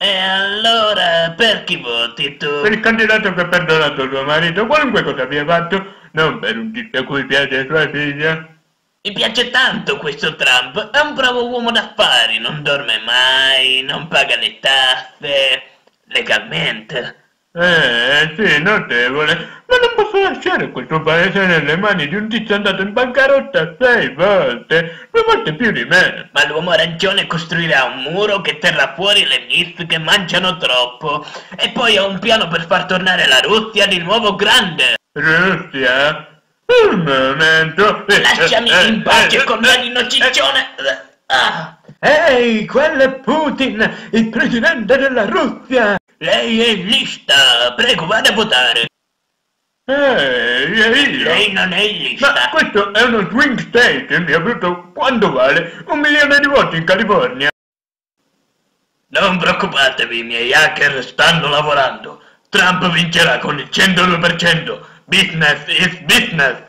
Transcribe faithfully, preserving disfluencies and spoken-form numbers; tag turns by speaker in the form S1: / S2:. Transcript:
S1: E allora, per chi voti tu?
S2: Per il candidato che ha perdonato suo marito, qualunque cosa abbia fatto, non per un tizio a cui piace sua figlia.
S1: Mi piace tanto questo Trump, è un bravo uomo d'affari, non dorme mai, non paga le tasse, legalmente.
S2: Eh, sì, notevole, ma non posso lasciare questo paese nelle mani di un tizio andato in bancarotta sei volte, due volte più di me.
S1: Ma l'uomo ha ragione, costruirà un muro che terrà fuori le MILF che mangiano troppo, e poi ha un piano per far tornare la Russia di nuovo grande.
S2: Russia? Un momento.
S1: Lasciami in pace, contadino ciccione. Ah.
S2: Ehi, quello è Putin, il presidente della Russia!
S1: Lei è in lista, prego vada a votare.
S2: Ehi, e io?
S1: Lei non è in lista.
S2: Ma questo è uno swing state e mi ha avuto, quanto vale, un milione di voti in California.
S1: Non preoccupatevi, i miei hacker stanno lavorando. Trump vincerà con il centodue per cento. Business is business.